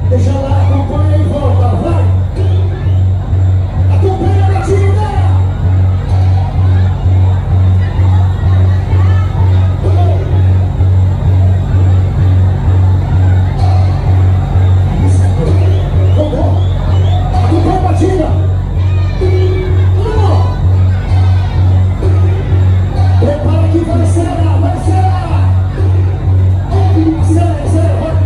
Deixa lá, acompanha e volta, vai! Acompanha a batida! Vamos! Acompanha a batida! Prepara que vai acelerar, vai acelerar! Acelera, acelera, vai!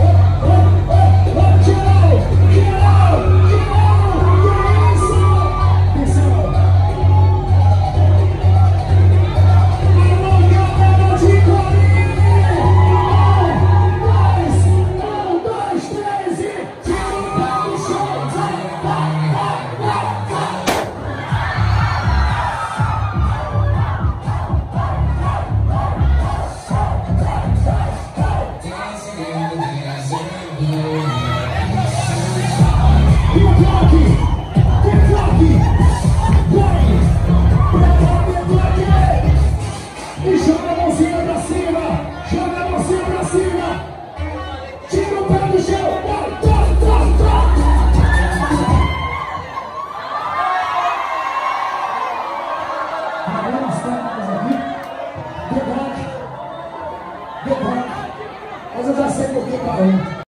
E joga a mãozinha pra cima, joga a mãozinha pra cima, tira o pé do chão, vai, agora as técnicas aqui, debate, mas eu já sei por que parou.